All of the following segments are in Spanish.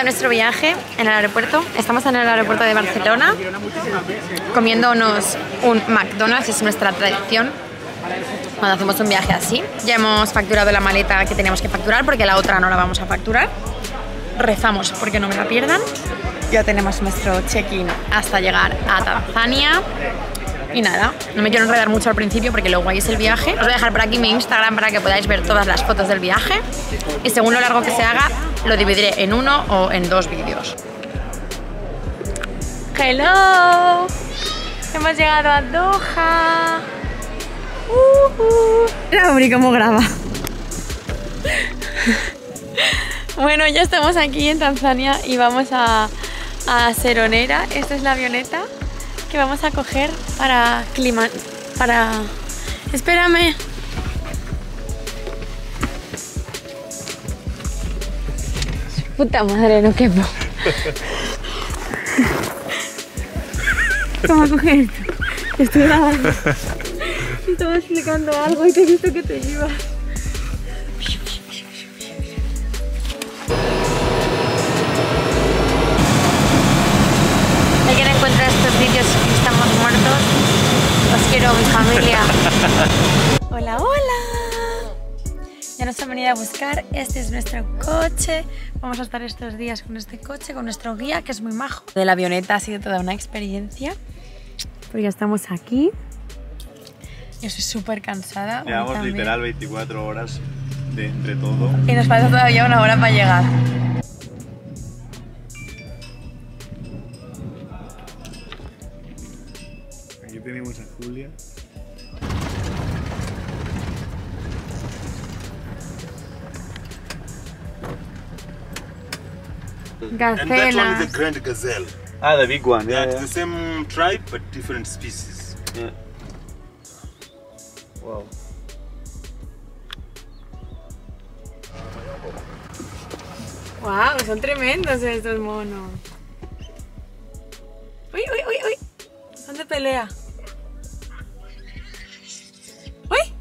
de nuestro viaje en el aeropuerto. Estamos en el aeropuerto de Barcelona comiéndonos un McDonald's, es nuestra tradición cuando hacemos un viaje así. Ya hemos facturado la maleta que teníamos que facturar porque la otra no la vamos a facturar. Rezamos porque no me la pierdan. Ya tenemos nuestro check-in hasta llegar a Tanzania. Y nada, no me quiero enredar mucho al principio porque lo guay es el viaje. Os voy a dejar por aquí mi Instagram para que podáis ver todas las fotos del viaje. Y según lo largo que se haga, lo dividiré en uno o en dos vídeos. ¡Hello! Hemos llegado a Doha. Mira, Auri, cómo graba. Bueno, ya estamos aquí en Tanzania y vamos a Seronera. Esta es la avioneta que vamos a coger para Espérame. Puta madre, no quepo. ¿Cómo coger esto? Te estoy grabando. Te estaba explicando algo y te he visto que te ibas. ¿Alguien encuentra estos vídeos y estamos muertos? Os quiero, mi familia. Hola, hola. Ya nos han venido a buscar. Este es nuestro coche. Vamos a estar estos días con este coche, con nuestro guía, que es muy majo. De la avioneta ha sido toda una experiencia. Porque ya estamos aquí. Yo estoy súper cansada. Llevamos literal 24 horas de entre todo. Y nos falta todavía una hora para llegar. Aquí tenemos a Julia. And that one is Gacelas. a grand gazelle. Ah, the big one. Yeah, it's the same tribe but different species. Yeah. Wow. Wow, son tremendos estos monos. Uy, uy, uy, uy. Son de pelea. Uy.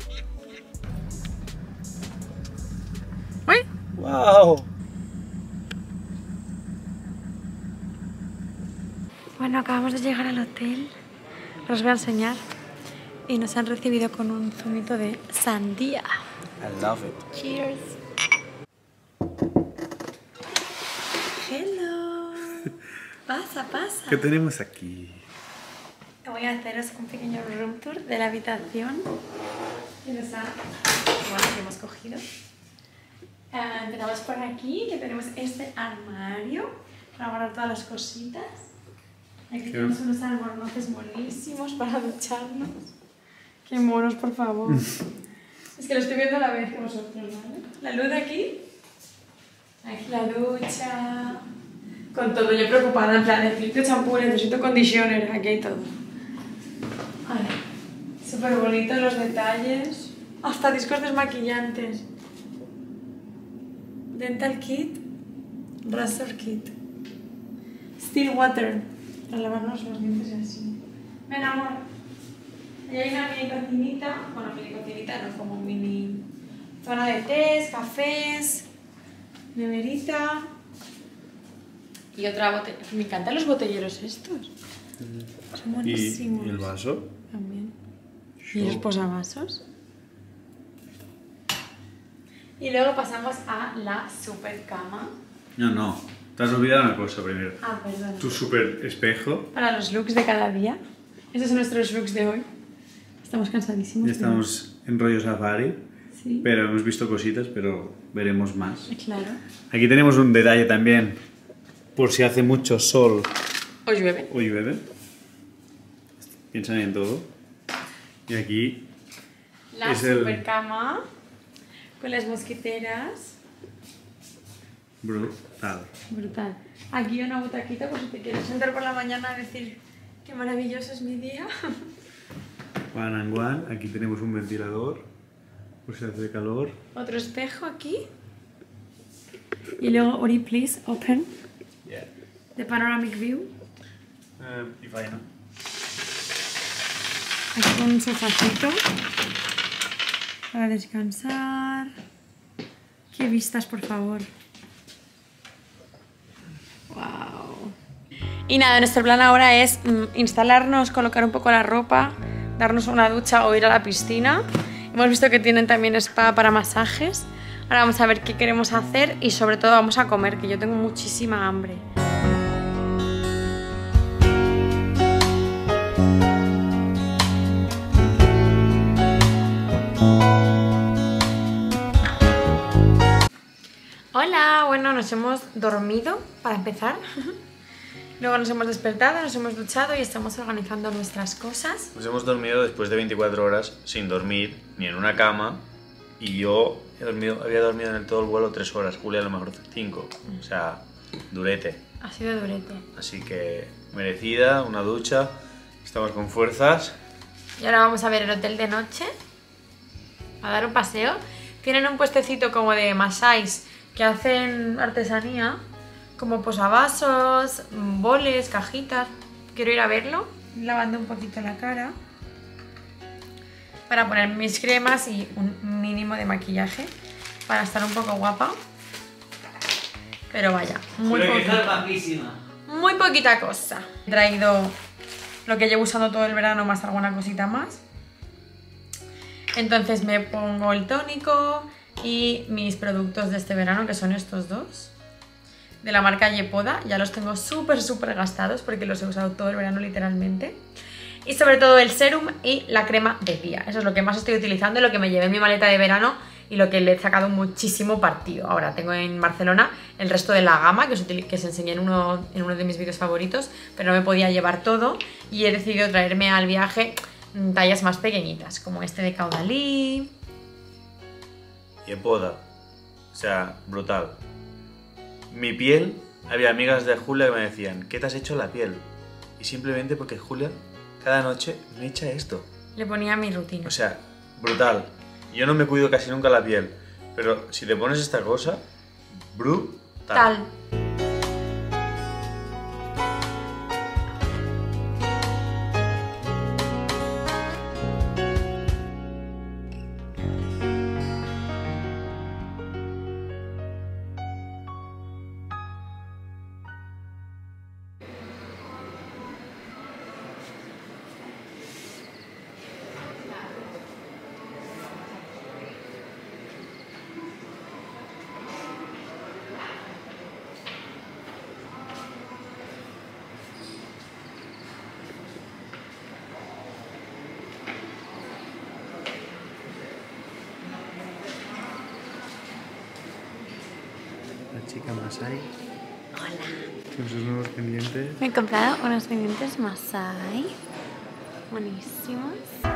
Uy. Wow. Bueno, acabamos de llegar al hotel. Os voy a enseñar. Y nos han recibido con un zumito de sandía. I love it. Cheers. Hello. Pasa, pasa. ¿Qué tenemos aquí? Voy a haceros un pequeño room tour de la habitación que nos ha, bueno, que hemos cogido. Empezamos por aquí, que tenemos este armario para guardar todas las cositas. Aquí tenemos unos albornoces buenísimos para ducharnos. Qué monos, por favor. Es que lo estoy viendo a la vez que vosotros, ¿vale? La luz de aquí. Aquí la ducha. Con todo, yo preocupada, en plan, necesito champú, necesito conditioner, aquí hay todo. Vale. Súper bonitos los detalles. Hasta discos desmaquillantes. Dental kit. Razor kit. Still water. Para lavarnos los dientes así. Ven, amor. Y hay una mini cocinita. Bueno, mini cocinita no, como mini zona de tés, cafés, neverita. Y otra botella. Me encantan los botelleros estos. Son buenísimos. ¿Y el vaso? También. Y los posavasos. Y luego pasamos a la super cama. No. Te has olvidado una cosa primero. Ah, perdón. Tu super espejo. Para los looks de cada día. Estos son nuestros looks de hoy. Estamos cansadísimos. Ya estamos en rollo safari. Sí. Pero hemos visto cositas, pero veremos más. Claro. Aquí tenemos un detalle también. Por si hace mucho sol O llueve. o llueve. Piensan en todo. Y aquí La es el- super cama. Con las mosquiteras. brutal. Brutal. Aquí una butaquita por si te quieres sentar por la mañana a decir qué maravilloso es mi día. One and one. Aquí tenemos un ventilador. Por si hace calor. Otro espejo aquí. Y luego, Ori, please, open Yeah. the panoramic view. If I know. Aquí con un sofacito para descansar. Qué vistas, por favor. Y nada, nuestro plan ahora es instalarnos, colocar un poco la ropa, darnos una ducha o ir a la piscina. Hemos visto que tienen también spa para masajes. Ahora vamos a ver qué queremos hacer y sobre todo vamos a comer, que yo tengo muchísima hambre. Hola, bueno, nos hemos dormido para empezar. Luego nos hemos despertado, nos hemos duchado y estamos organizando nuestras cosas. Nos hemos dormido después de 24 horas sin dormir, ni en una cama. Y yo había dormido en todo el vuelo 3 horas, Julia a lo mejor 5. O sea, durete. Ha sido durete. Así que merecida, una ducha, estamos con fuerzas. Y ahora vamos a ver el hotel de noche, a dar un paseo. Tienen un puestecito como de masáis que hacen artesanía, como posavasos, boles, cajitas. Quiero ir a verlo, lavando un poquito la cara para poner mis cremas y un mínimo de maquillaje para estar un poco guapa. Pero vaya, muy poquita cosa. He traído lo que llevo usando todo el verano más alguna cosita más. Entonces me pongo el tónico y mis productos de este verano, que son estos dos de la marca Yepoda. Ya los tengo súper gastados porque los he usado todo el verano literalmente. Y sobre todo el serum y la crema de día. Eso es lo que más estoy utilizando y lo que me llevé en mi maleta de verano y lo que le he sacado muchísimo partido. Ahora tengo en Barcelona el resto de la gama que os enseñé en uno de mis vídeos favoritos, pero no me podía llevar todo y he decidido traerme al viaje tallas más pequeñitas, como este de Caudalí. Yepoda, o sea, brutal. Mi piel, había amigas de Julia que me decían, ¿qué te has hecho la piel? Y simplemente porque Julia cada noche me echa esto. Le ponía mi rutina. O sea, brutal. Yo no me cuido casi nunca la piel, pero si te pones esta cosa, brutal. La chica Masai. Hola. Con sus nuevos pendientes. Me he comprado unos pendientes Masai. Buenísimos.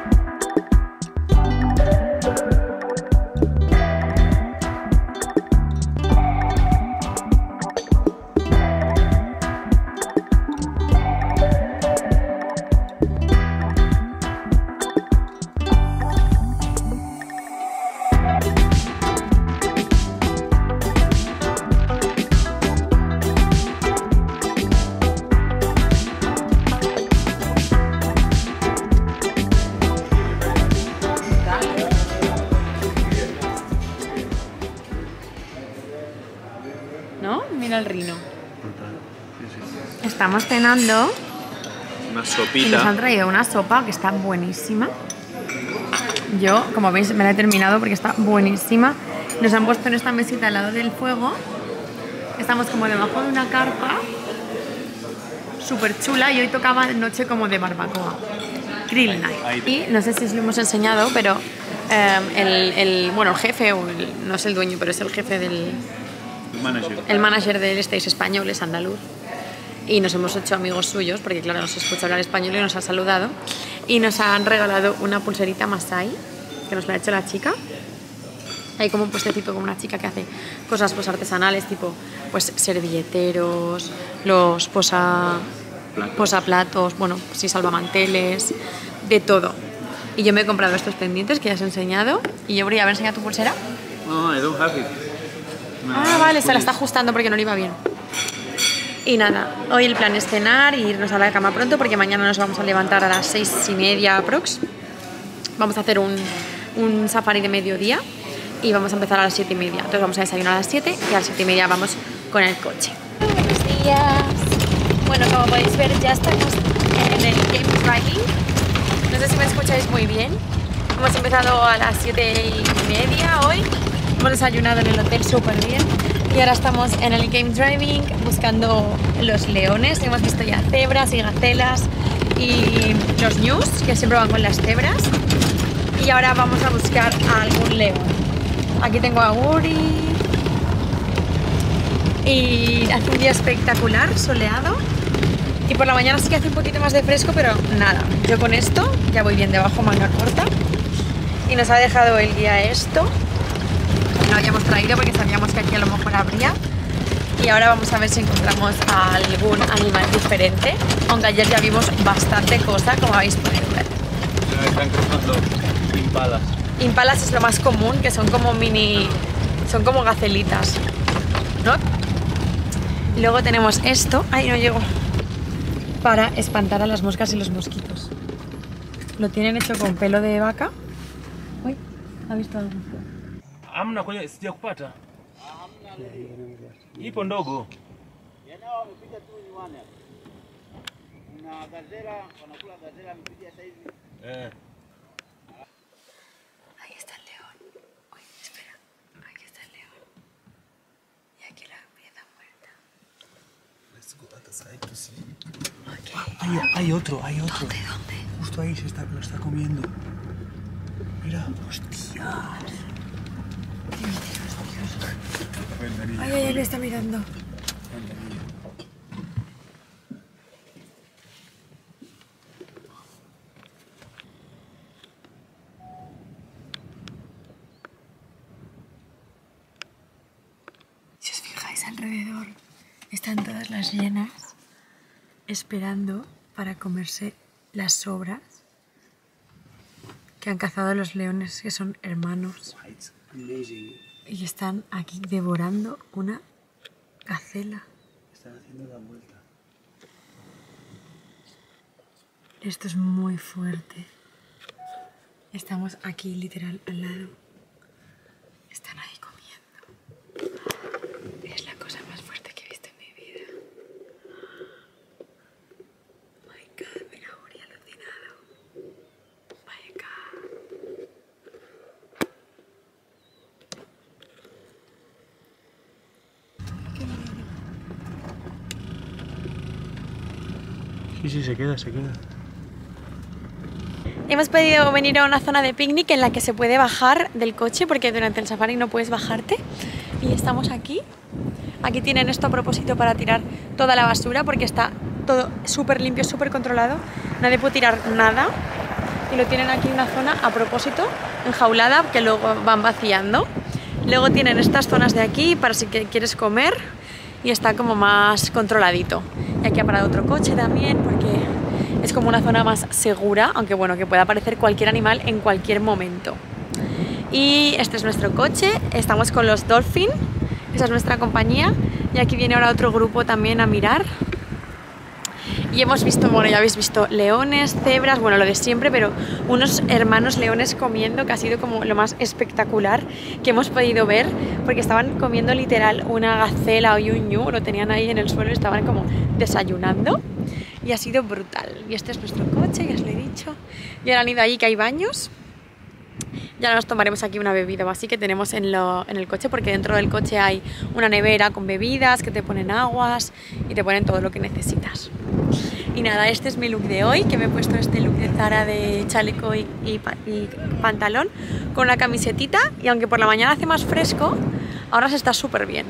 ¿No? Mira el rino. Sí. Estamos cenando Una y sopita. nos han traído una sopa que está buenísima. Yo, como veis, me la he terminado porque está buenísima. Nos han puesto en esta mesita al lado del fuego. Estamos como debajo de una carpa súper chula y hoy tocaba noche como de barbacoa. Grill night. Y no sé si os lo hemos enseñado, pero el jefe, no es el dueño, pero es el jefe del... El manager del Stays español es andaluz y nos hemos hecho amigos suyos porque claro, nos escucha hablar español y nos ha saludado y nos han regalado una pulserita Masai que nos la ha hecho la chica. Hay como un puestecito con una chica que hace cosas pues artesanales tipo pues servilleteros, los posaplatos, bueno, sí, salvamanteles, de todo. Y yo me he comprado estos pendientes que ya os he enseñado y yo voy a haber enseñado tu pulsera. No, I don't have it. Ah, vale, se la está ajustando porque no le iba bien. Y nada, hoy el plan es cenar e irnos a la cama pronto porque mañana nos vamos a levantar a las 6:30 aprox. Vamos a hacer un safari de mediodía y vamos a empezar a las 7:30. Entonces vamos a desayunar a las 7 y a las 7:30 vamos con el coche. Buenos días. Bueno, como podéis ver, ya estamos en el Game Driving. No sé si me escucháis muy bien. Hemos empezado a las 7:30 hoy. Hemos desayunado en el hotel súper bien. Y ahora estamos en el Game Driving buscando los leones. Hemos visto ya cebras y gacelas y los ñus, que siempre van con las cebras. Y ahora vamos a buscar a algún león. Aquí tengo a Uri. Y hace un día espectacular, soleado. Y por la mañana sí que hace un poquito más de fresco, pero nada. Yo con esto ya voy bien debajo, manga corta. Y nos ha dejado el guía esto. No lo habíamos traído porque sabíamos que aquí a lo mejor habría. Y ahora vamos a ver si encontramos a algún animal diferente. Aunque ayer ya vimos bastante cosa, como habéis podido ver. Están cruzando impalas. Impalas es lo más común, que son como mini... son como gacelitas, ¿no? Y luego tenemos esto. Ay, no llego. Para espantar a las moscas y los mosquitos. Lo tienen hecho con pelo de vaca. Uy, ¿ha visto algo? Hamna kwenye sija kupata. Ipo ndogo. Yanao wamepiga tu nyuani hapa. Kuna gazela, wanakula gazela amepiga sasa hivi. Ahí está el león. Uy, espera. Aquí está el león. Y aquí la pieza muerta. Let's go at the side to see. Okay. Hay otro. ¿Dónde? Justo ahí lo está comiendo. Mira. Hostia. Ay, le está mirando. Si os fijáis alrededor, están todas las hienas esperando para comerse las sobras que han cazado los leones, que son hermanos. Y están aquí devorando una gacela. Están haciendo la vuelta. Esto es muy fuerte. Estamos aquí literal al lado. Están ahí comiendo. Es la cosa más fuerte que he visto en mi vida. Oh my God, mira, Uri alucinado. Oh my God. Sí, se queda. Hemos podido venir a una zona de picnic en la que se puede bajar del coche porque durante el safari no puedes bajarte. Y estamos aquí. Aquí tienen esto a propósito para tirar toda la basura porque está todo súper limpio, súper controlado. Nadie puede tirar nada. Y lo tienen aquí en una zona a propósito, enjaulada, que luego van vaciando. Luego tienen estas zonas de aquí para si quieres comer y está como más controladito. Y aquí ha parado otro coche también porque es como una zona más segura, aunque bueno, que pueda aparecer cualquier animal en cualquier momento. Y este es nuestro coche, estamos con los Dolphin, esa es nuestra compañía. Y aquí viene ahora otro grupo también a mirar. Y hemos visto, bueno, ya habéis visto leones, cebras, bueno, lo de siempre, pero unos hermanos leones comiendo, que ha sido como lo más espectacular que hemos podido ver, porque estaban comiendo literal una gacela y un ñu, lo tenían ahí en el suelo y estaban como desayunando. Y ha sido brutal. Y este es nuestro coche, ya os lo he dicho. Y ahora han ido allí que hay baños. Ya nos tomaremos aquí una bebida así que tenemos en el coche, porque dentro del coche hay una nevera con bebidas que te ponen aguas y te ponen todo lo que necesitas. Y nada, este es mi look de hoy, que me he puesto este look de Zara de chaleco y pantalón con una camisetita, y aunque por la mañana hace más fresco, ahora se está súper bien.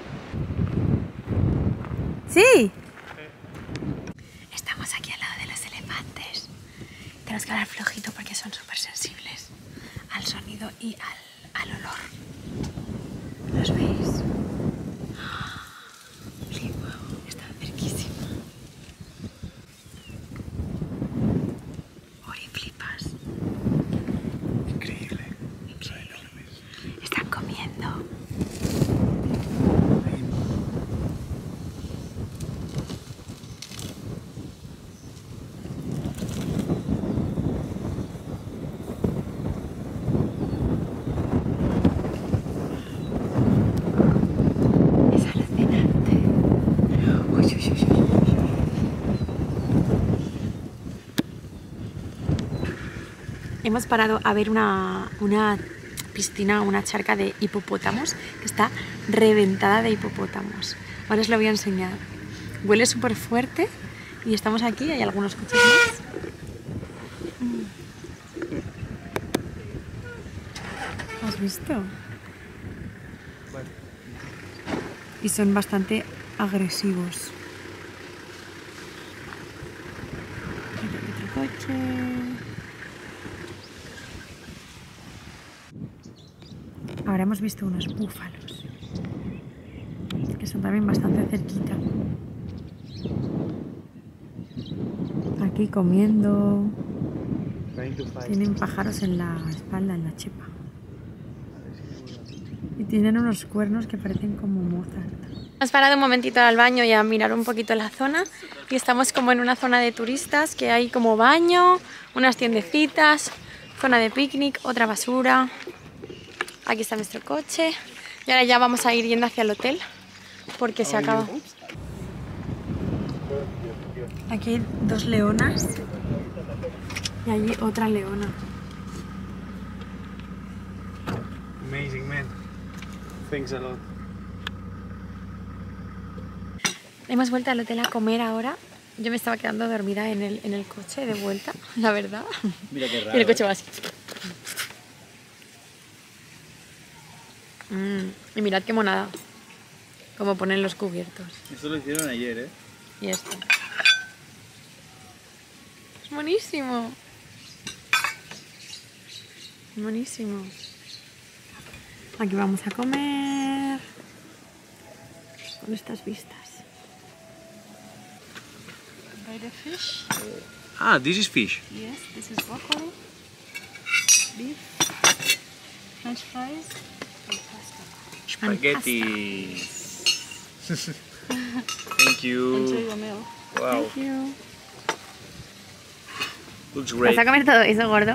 ¿Sí? Estamos aquí al lado de los elefantes. Tenemos que hablar flojito porque son súper sensibles al sonido y al olor. ¿Los veis? Flipo, están cerquísima. Uri, flipas. Increíble. Increíble. Están comiendo. hemos parado a ver una piscina, una charca de hipopótamos que está reventada de hipopótamos. Ahora os lo voy a enseñar. Huele súper fuerte y estamos aquí, hay algunos coches más. ¿Has visto? Y son bastante agresivos. Otro coche. Ahora hemos visto unos búfalos, que son también bastante cerquita. Aquí comiendo. Tienen pájaros en la espalda, en la chepa. Y tienen unos cuernos que parecen como Mozart. Hemos parado un momentito al baño y a mirar un poquito la zona. Y estamos como en una zona de turistas, que hay como baño, unas tiendecitas, zona de picnic, otra basura. Aquí está nuestro coche. Y ahora ya vamos a ir yendo hacia el hotel, porque se acaba. Aquí hay 2 leonas y allí otra leona. Amazing, man. Thanks a lot. Hemos vuelto al hotel a comer ahora. Yo me estaba quedando dormida en el coche de vuelta, la verdad. Mira qué raro. Y el coche va así. Y mirad qué monada. Como ponen los cubiertos. Eso lo hicieron ayer, ¿eh? Y esto. Es buenísimo. Buenísimo. Aquí vamos a comer. Con estas vistas. Buy the fish. Ah, this is fish. Yes, this is broccoli. Beef. French fries. And pasta. Spaghetti. Thank you. Enjoy your meal. Wow. Thank you. Looks ¿Vas great. a comer todo eso, gordo?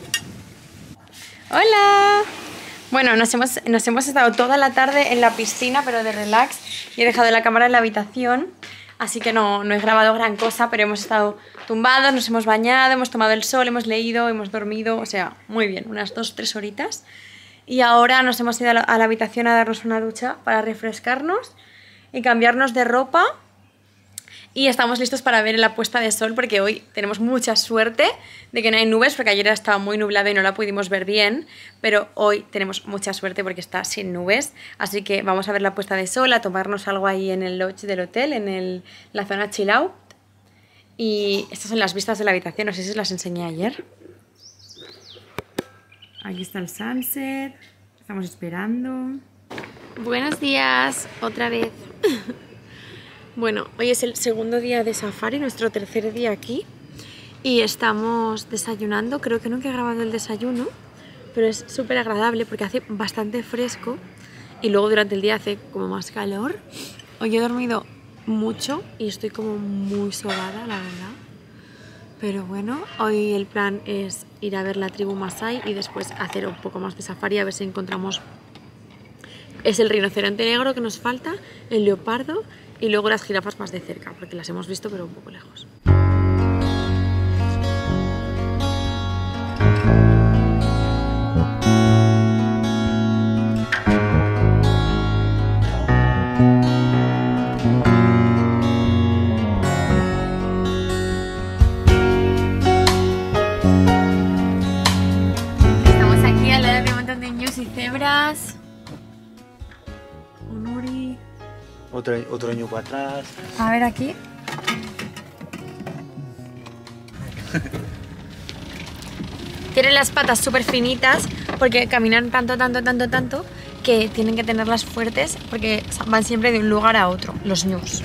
¡Hola! Bueno, nos hemos estado toda la tarde en la piscina, pero de relax. Y he dejado la cámara en la habitación, así que no he grabado gran cosa, pero hemos estado tumbados, nos hemos bañado, hemos tomado el sol, hemos leído, hemos dormido, o sea, muy bien, unas 2-3 horitas. Y ahora nos hemos ido a la habitación a darnos una ducha para refrescarnos y cambiarnos de ropa. Y estamos listos para ver la puesta de sol, porque hoy tenemos mucha suerte de que no hay nubes, porque ayer estaba muy nublado y no la pudimos ver bien, pero hoy tenemos mucha suerte porque está sin nubes, así que vamos a ver la puesta de sol, a tomarnos algo ahí en el lodge del hotel, en la zona chill out. Y estas son las vistas de la habitación, no sé si os las enseñé ayer. Aquí está el sunset, estamos esperando. Buenos días, otra vez. Bueno, hoy es el segundo día de safari, nuestro tercer día aquí. Y estamos desayunando, creo que nunca he grabado el desayuno, pero es súper agradable porque hace bastante fresco y luego durante el día hace como más calor. Hoy he dormido mucho y estoy como muy sobada, la verdad. Pero bueno, hoy el plan es ir a ver la tribu Masai y después hacer un poco más de safari, a ver si encontramos... Es el rinoceronte negro que nos falta, el leopardo y luego las jirafas más de cerca, porque las hemos visto pero un poco lejos. Estamos aquí al lado de un montón de ñus y cebras. Un uri. Otro año para atrás. A ver aquí. Tienen las patas súper finitas porque caminan tanto que tienen que tenerlas fuertes porque van siempre de un lugar a otro, los ñus.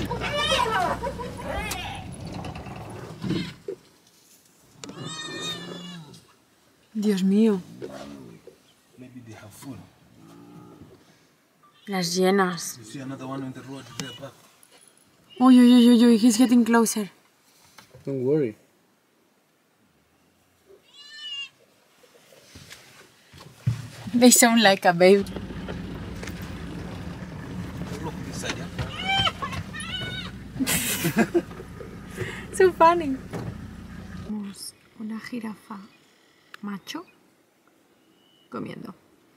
Dios mío. Maybe they have food. Las llenas. You see another one on the road there back. Uy, uy, uy, uy, uy, he's getting closer. Don't worry. They sound like a baby. Look inside, So funny. Una jirafa macho comiendo.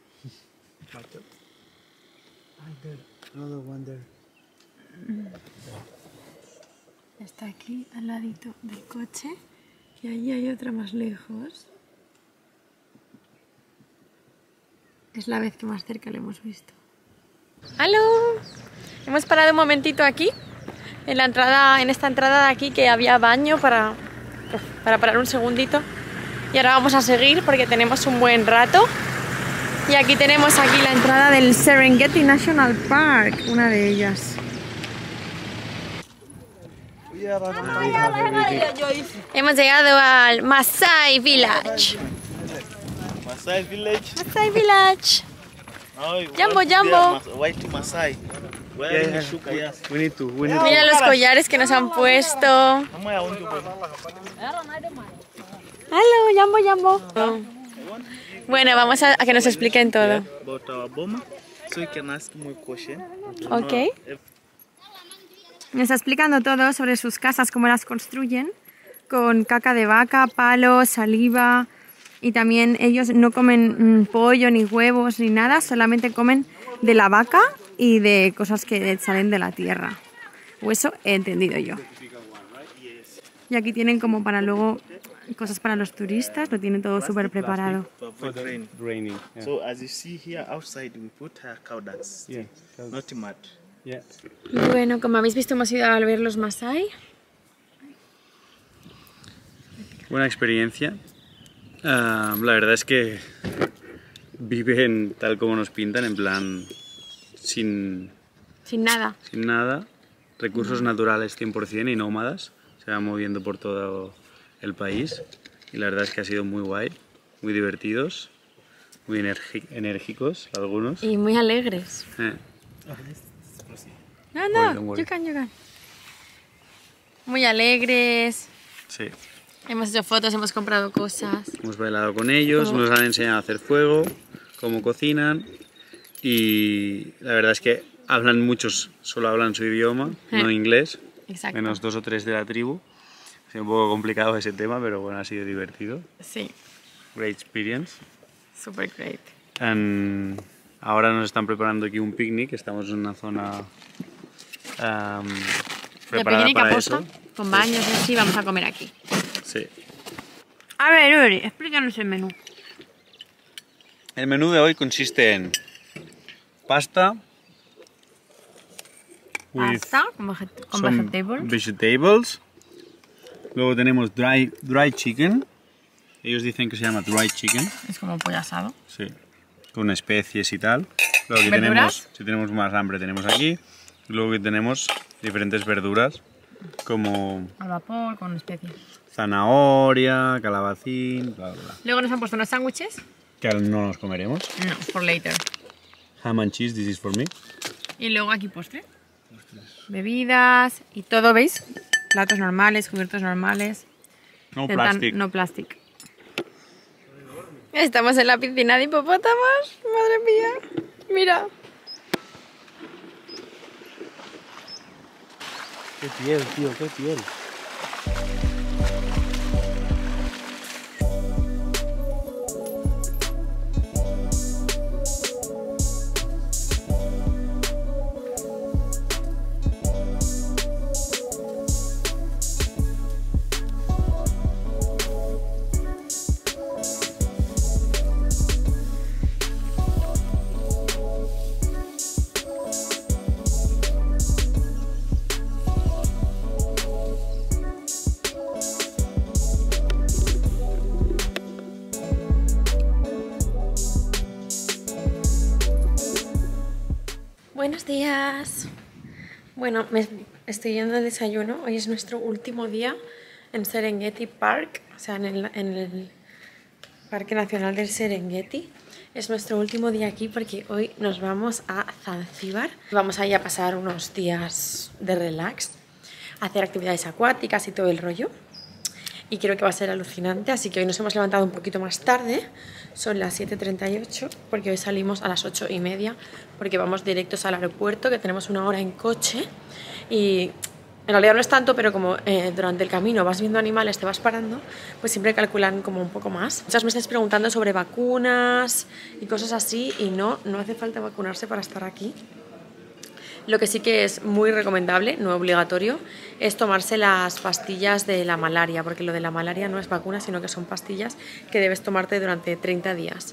Está aquí al ladito del coche y allí hay otra más lejos. Es la vez que más cerca le hemos visto. ¡Aló! Hemos parado un momentito aquí, en la entrada, en esta entrada de aquí que había baño para parar un segundito. Y ahora vamos a seguir porque tenemos un buen rato. Y aquí tenemos la entrada del Serengeti National Park, una de ellas. Hemos llegado al Maasai Village. Maasai Village. Maasai Village. Oh, Jambo, Jambo. White Maasai. Where is Shuka? Yes. We need to. Mira los collares que nos han puesto. Hola, Jambo, Jambo. Bueno, vamos a que nos expliquen todo. About our boma, so you can ask more question. Ok. Me está explicando todo sobre sus casas, cómo las construyen, con caca de vaca, palos, saliva, y también ellos no comen pollo, ni huevos, ni nada, solamente comen de la vaca y de cosas que salen de la tierra. O eso he entendido yo. Y aquí tienen como para luego cosas para los turistas, lo tienen todo súper preparado. Raining. Yeah. So as you see here outside, we put cow dance, not mud. Yeah. Y bueno, como habéis visto, hemos ido a ver los Maasai. Buena experiencia. La verdad es que viven tal como nos pintan, en plan sin Sin nada. Recursos naturales 100% y nómadas. Se van moviendo por todo el país. Y la verdad es que ha sido muy guay, muy divertidos, muy enérgicos algunos. Y muy alegres. No, you can. Muy alegres. Sí. Hemos hecho fotos, hemos comprado cosas. Hemos bailado con ellos, nos han enseñado a hacer fuego, cómo cocinan y la verdad es que muchos solo hablan su idioma, no inglés, Exacto. menos 2 o 3 de la tribu. Ha sido un poco complicado ese tema, pero bueno, ha sido divertido. Sí, Great experience. super great. Ahora nos están preparando aquí un picnic, estamos en una zona De preparada picnic para aposta, eso. con baños y así, vamos a comer aquí. Sí. A ver, Uri, explícanos el menú. El menú de hoy consiste en pasta, Pasta, con some vegetables. vegetables. Luego tenemos dry chicken. Ellos dicen que se llama dry chicken. Es como pollo asado. Sí. Con especies y tal. Luego aquí ¿Verduras? tenemos, si tenemos más hambre, tenemos aquí. Y luego aquí tenemos diferentes verduras como Al vapor, con especias. zanahoria, calabacín, bla bla bla. Luego nos han puesto unos sándwiches. Que no nos comeremos. No, for later. Ham and cheese, this is for me. Y luego aquí postre. Bebidas y todo, ¿veis? Platos normales, cubiertos normales. No plastic. No plastic. Estamos en la piscina de hipopótamos. Madre mía. Mira. Qué piel, tío, qué piel. Buenos días. Bueno, me estoy yendo al desayuno. Hoy es nuestro último día en Serengeti Park, o sea, en el Parque Nacional del Serengeti. Es nuestro último día aquí porque hoy nos vamos a Zanzíbar. Vamos ahí a pasar unos días de relax, a hacer actividades acuáticas y todo el rollo. Y creo que va a ser alucinante, así que hoy nos hemos levantado un poquito más tarde. Son las 7:38 porque hoy salimos a las 8:30 porque vamos directos al aeropuerto, que tenemos 1 hora en coche y En realidad no es tanto, pero como durante el camino vas viendo animales, te vas parando, pues siempre calculan como un poco más. Muchas me estáis preguntando sobre vacunas y cosas así, y no hace falta vacunarse para estar aquí. Lo que sí que es muy recomendable, no obligatorio, es tomarse las pastillas de la malaria, porque lo de la malaria no es vacuna, sino que son pastillas que debes tomarte durante 30 días.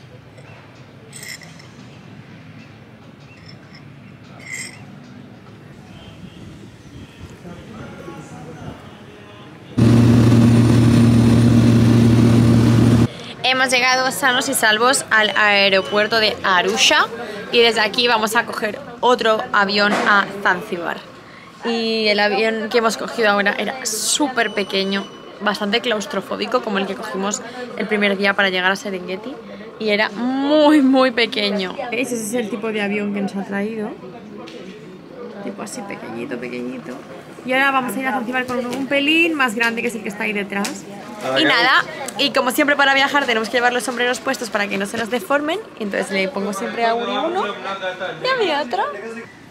Hemos llegado sanos y salvos al aeropuerto de Arusha y desde aquí vamos a coger otro avión a Zanzíbar. Y el avión que hemos cogido ahora era súper pequeño, bastante claustrofóbico, como el que cogimos el primer día para llegar a Serengeti, y era muy pequeño. ¿Veis? Ese es el tipo de avión que nos ha traído, tipo así pequeñito. Y ahora vamos a ir a Zanzíbar con un pelín más grande, que es el que está ahí detrás. Y nada, y como siempre para viajar tenemos que llevar los sombreros puestos para que no se nos deformen. Entonces le pongo siempre a Uri uno y a mí otro.